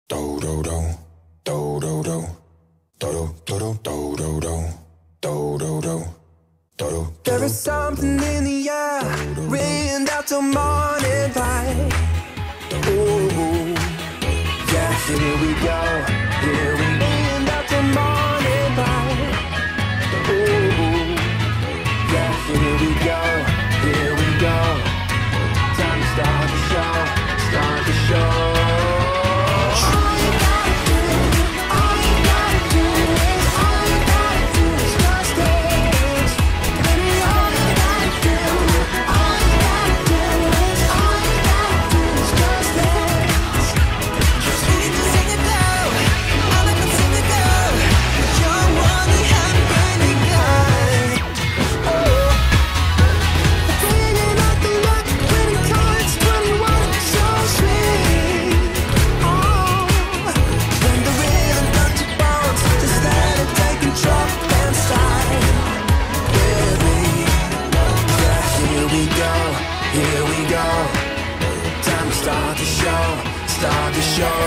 Do do do, do do do, do do do do do do, do do do, do. There is something in the air, rained out till morning light. Ooh, yeah, here we go, here we rained out till morning light. Ooh, yeah, here we go, here we go. Time to start the show, start the show. Here we go, time to start the show, start the show.